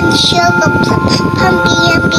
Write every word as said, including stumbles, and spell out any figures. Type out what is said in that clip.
เชื่อกับพัมพีฮัมพี